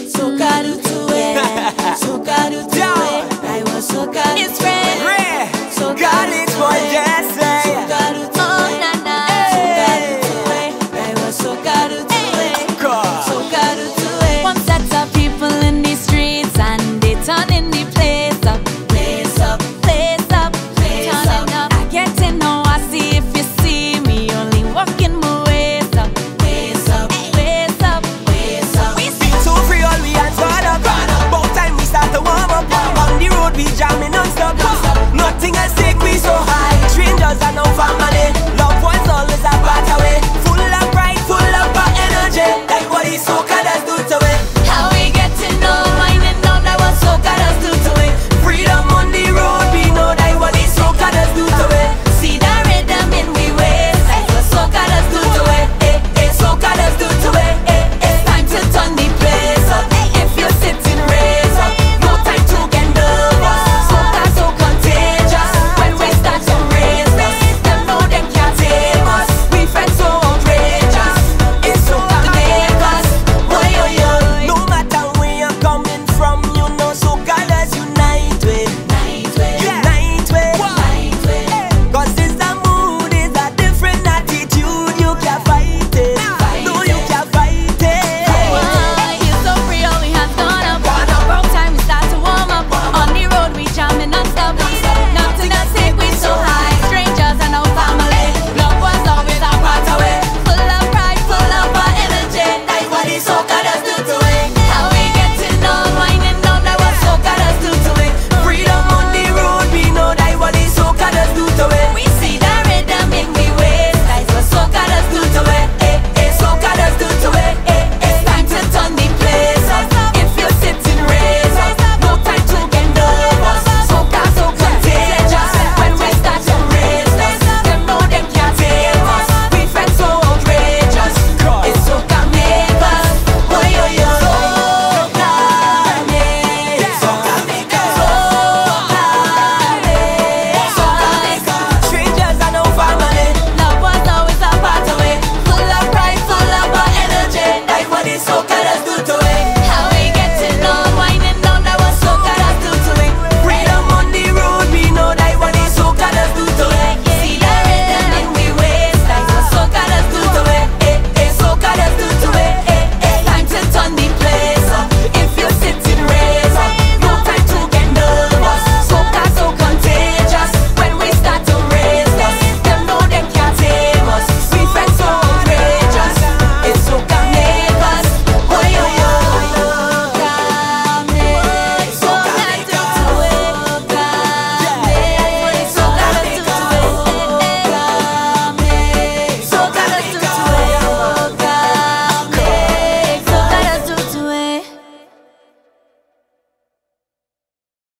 Soca do to it. Soca do to it. I was soca. It's red. Soca College boy just say. Soca do to it. Soca do to it. I was soca do to it. Soca do to it. One set of people in the streets and they turning the place up. Place up, Place up, place turning up. up. I get to know, I see if you see me only walking my ways up. Place up, Ways up, place up. We sing so free, all we hands run up. About time we start to warm up. On the road we jamming non-stop. Nothing else.